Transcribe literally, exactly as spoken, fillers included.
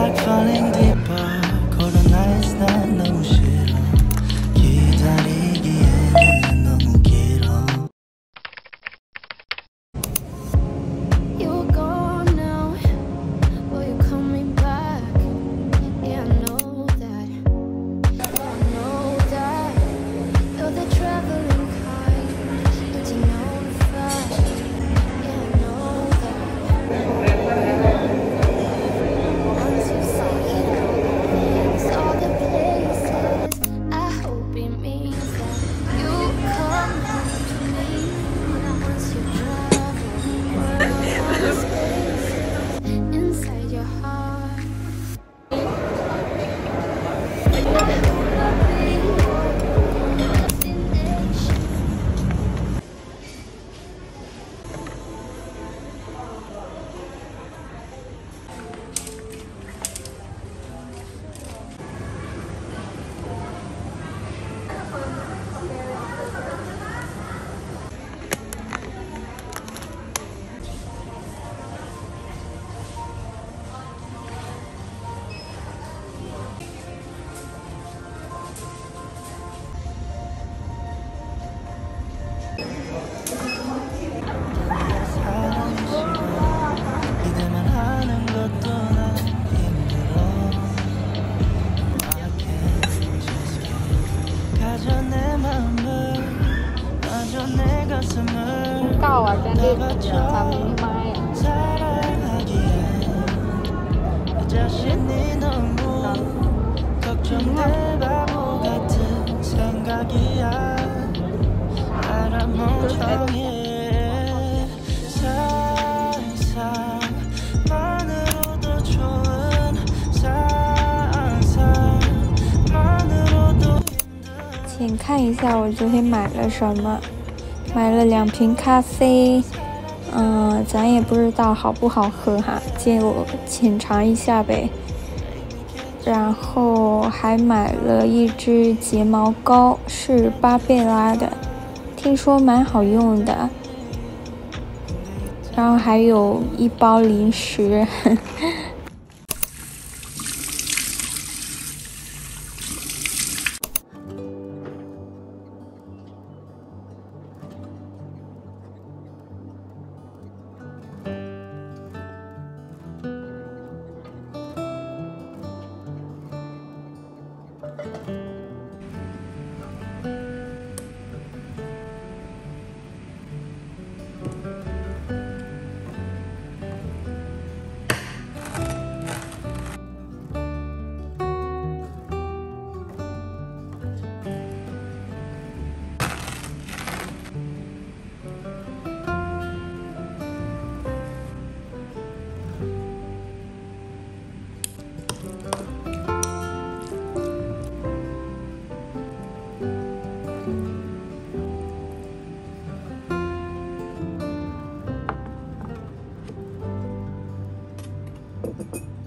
like falling deeper. Colonize 난 너무 싫어. 기다리기에는 너무 길어. You're gone now. Will you call me back? Yeah, I know that. I know that. You're the traveling kind, but you know the fact. Yeah, I know that. Once you say things, all the places, I hope it means that you come home to me. Once you travel, all the spaces inside your heart. I hope I'll be your destination. 사랑이 싫어. 기대만 하는 것도 난 힘들어. I can't just get. 가져 내 마음을, 놔줘 내 가슴을. เก่าอ่ะแกนดิทำไม้อ่ะ 사랑하기에 내 자신이 너무 걱정돼. 바보 같은 생각이야. 알아 멍청해. 상상만으로도 좋은 상상만으로도 힘든 请看一下我昨天买了什么，买了两瓶咖啡，嗯、咱也不知道好不好喝哈，借我浅尝一下呗。然后还买了一支睫毛膏，是巴贝拉的，听说蛮好用的。然后还有一包零食。 거